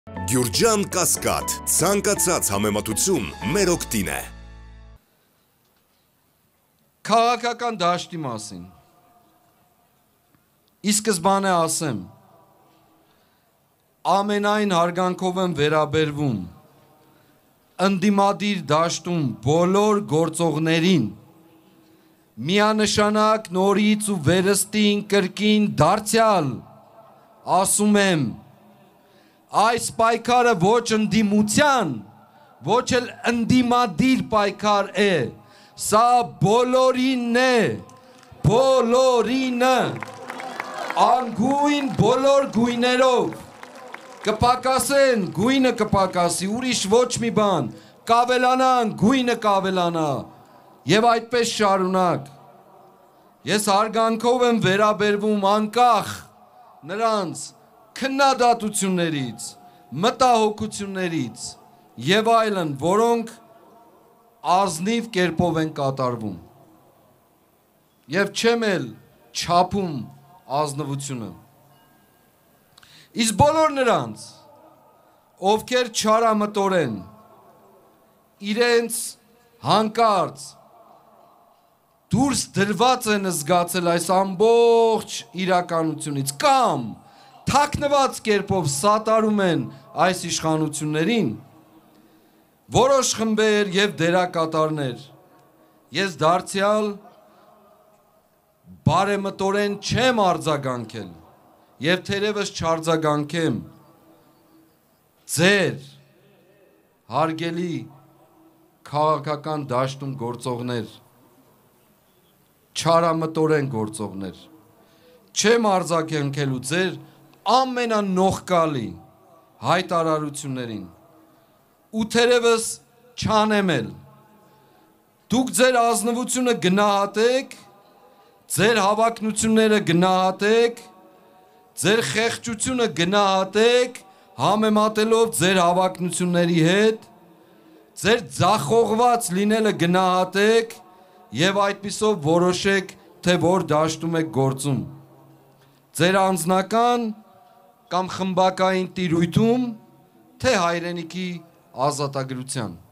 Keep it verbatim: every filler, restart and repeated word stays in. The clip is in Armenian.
Գյուրջան Կասկադ, ցանկացած համեմատություն մեր օգտին է։ Քաղաքական դաշտի մասին։ Ի սկզբանե ասեմ, ամենայն հարգանքով եմ վերաբերվում ընդդիմադիր դաշտում բոլոր գործողներին, միանշանակ նորից ու վերստին կրկին դարձյալ ասում եմ, այս պայքարը ոչ ընդդիմության, ոչ էլ ընդդիմադիր պայքար է, սա բոլորինն է, բոլորինը, անգույն բոլոր գույներով, կպակասեն, գույնը կպակասի, ուրիշ ոչ մի բան, կավելանան, գույնը կավելանա, և այդպես շարունակ, ես հարգանքով եմ վերաբերվում անկախ նրանց քննադատություններից, մտահոգություններից և այլն, որոնք ազնիվ կերպով են կատարվում և չեմ էլ չափում ազնվությունը։ Իսկ բոլոր նրանց, ովքեր չարամտորեն, իրենց հանկարծ դուրս դրված են զգացել այս ամբողջ իրականությունից կամ թաքնված կերպով սատարում են այս իշխանություններին, որոշ խմբեր և դերակատարներ, ես դարձյալ բարեմտորեն չեմ արձագանքել և թերևս չարձագանքեմ ձեր հարգելի քաղաքական դաշտում գործողներ, չարամտորեն գործողներ, չեմ արձագանքելու ձեր ամենանողկալի հայտարարություններին ու թերևս չանեմ էլ, դուք ձեր ազնվությունը գնահատեք, ձեր հավակնությունները գնահատեք, ձեր խեղճությունը գնահատեք, համեմատելով ձեր հավակնությունների հետ, ձեր ձախողված լինելը գնահատեք և այդպիսով որոշեք, թե որ դաշտում եք գործում, ձեր անձնական կամ խմբակային տիրույթում, թե հայրենիքի ազատագրության։